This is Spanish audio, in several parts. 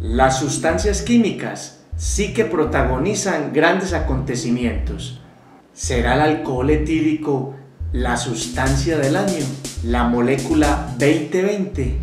Las sustancias químicas sí que protagonizan grandes acontecimientos. ¿Será el alcohol etílico la sustancia del año? ¿La molécula 2020?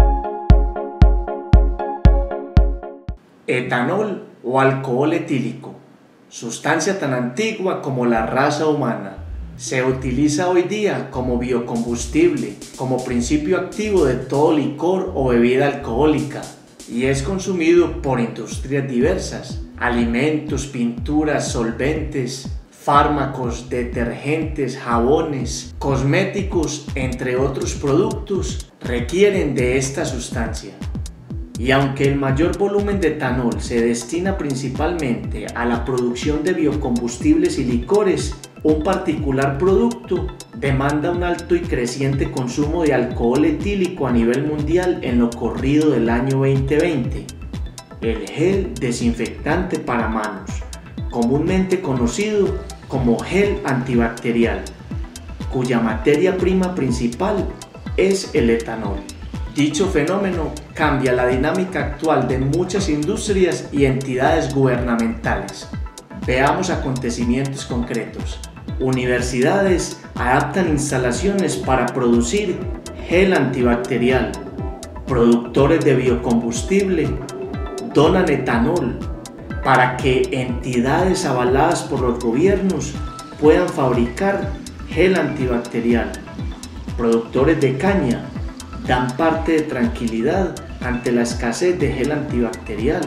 Etanol o alcohol etílico, sustancia tan antigua como la raza humana, se utiliza hoy día como biocombustible, como principio activo de todo licor o bebida alcohólica, y es consumido por industrias diversas: alimentos, pinturas, solventes, fármacos, detergentes, jabones, cosméticos, entre otros productos, requieren de esta sustancia. Y aunque el mayor volumen de etanol se destina principalmente a la producción de biocombustibles y licores, un particular producto demanda un alto y creciente consumo de alcohol etílico a nivel mundial en lo corrido del año 2020. El gel desinfectante para manos, comúnmente conocido como gel antibacterial, cuya materia prima principal es el etanol. Dicho fenómeno cambia la dinámica actual de muchas industrias y entidades gubernamentales. Veamos acontecimientos concretos. Universidades adaptan instalaciones para producir gel antibacterial. Productores de biocombustible donan etanol para que entidades avaladas por los gobiernos puedan fabricar gel antibacterial. Productores de caña dan parte de tranquilidad ante la escasez de gel antibacterial,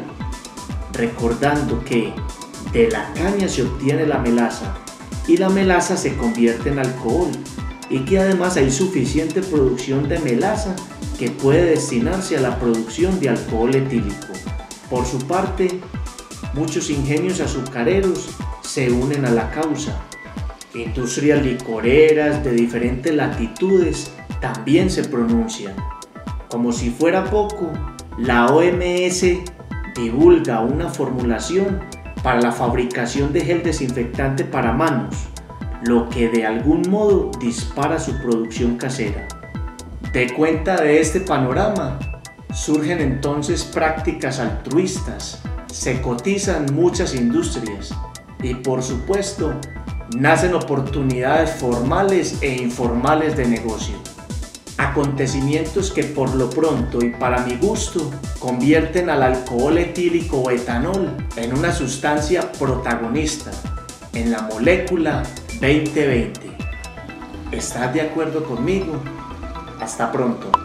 recordando que de la caña se obtiene la melaza y la melaza se convierte en alcohol, y que además hay suficiente producción de melaza que puede destinarse a la producción de alcohol etílico. Por su parte, muchos ingenios azucareros se unen a la causa. Industrias licoreras de diferentes latitudes también se pronuncian. Como si fuera poco, la OMS divulga una formulación para la fabricación de gel desinfectante para manos, lo que de algún modo dispara su producción casera. De cuenta de este panorama, surgen entonces prácticas altruistas, se cotizan muchas industrias y, por supuesto, nacen oportunidades formales e informales de negocio. Acontecimientos que por lo pronto y para mi gusto convierten al alcohol etílico o etanol en una sustancia protagonista en la molécula 2020. ¿Estás de acuerdo conmigo? Hasta pronto.